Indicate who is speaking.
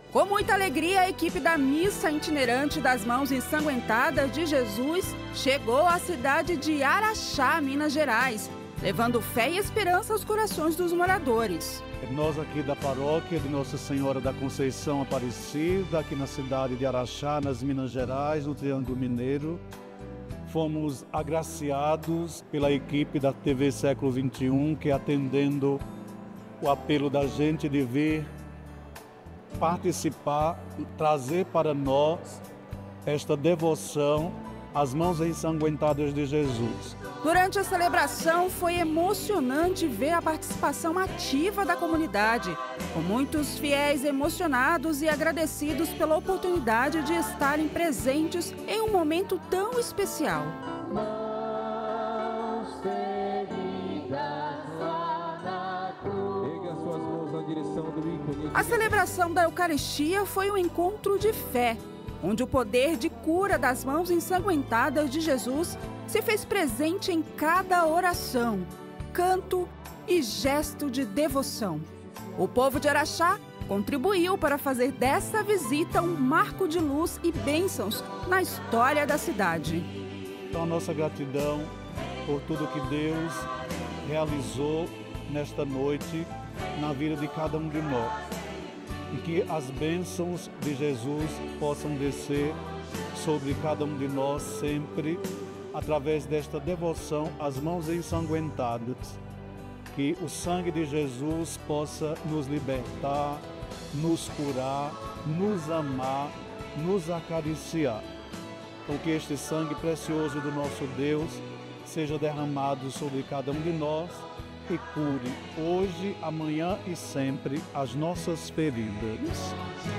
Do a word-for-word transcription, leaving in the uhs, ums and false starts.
Speaker 1: Com muita alegria, a equipe da Missa Itinerante das Mãos Ensanguentadas de Jesus chegou à cidade de Araxá, Minas Gerais, levando fé e esperança aos corações dos moradores.
Speaker 2: Nós aqui da paróquia de Nossa Senhora da Conceição Aparecida, aqui na cidade de Araxá, nas Minas Gerais, no Triângulo Mineiro, fomos agraciados pela equipe da T V Século vinte e um, que atendendo o apelo da gente de vir participar, trazer para nós esta devoção às mãos ensanguentadas de Jesus.
Speaker 1: Durante a celebração, foi emocionante ver a participação ativa da comunidade, com muitos fiéis emocionados e agradecidos pela oportunidade de estarem presentes em um momento tão especial. A celebração da Eucaristia foi um encontro de fé, onde o poder de cura das mãos ensanguentadas de Jesus se fez presente em cada oração, canto e gesto de devoção. O povo de Araxá contribuiu para fazer dessa visita um marco de luz e bênçãos na história da cidade.
Speaker 2: Então, a nossa gratidão por tudo que Deus realizou nesta noite na vida de cada um de nós. E que as bênçãos de Jesus possam descer sobre cada um de nós sempre, através desta devoção às mãos ensanguentadas. Que o sangue de Jesus possa nos libertar, nos curar, nos amar, nos acariciar. Então, que este sangue precioso do nosso Deus seja derramado sobre cada um de nós e cure hoje, amanhã e sempre as nossas feridas.